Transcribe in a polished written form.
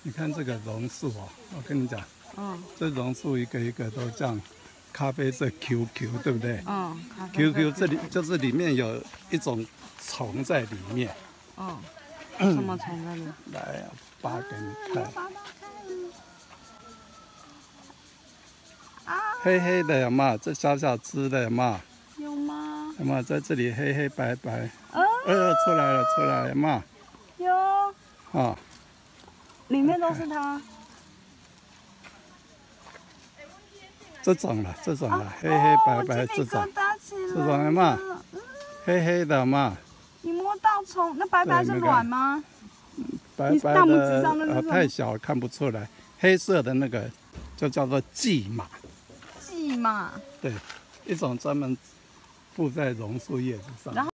你看这个榕树哦，我跟你讲，这榕树一个一个都这样，咖啡色 QQ， 对不对？QQ 这里就是里面有一种虫在里面。 什么虫在里面？ 来，拔给你看。黑黑的有没有？这小小只的有没有？ 有吗？ 有没有在这里黑黑白白？出来了，出来了，有没有？ 有。里面都是它。 这种了，黑黑白白这种有没有？黑黑的有没有？ 你摸到虫，那白白是卵吗？ 白白的太小看不出来，黑色的那个就叫做蓟马。 蓟马。 对，一种专门附在榕树叶子上。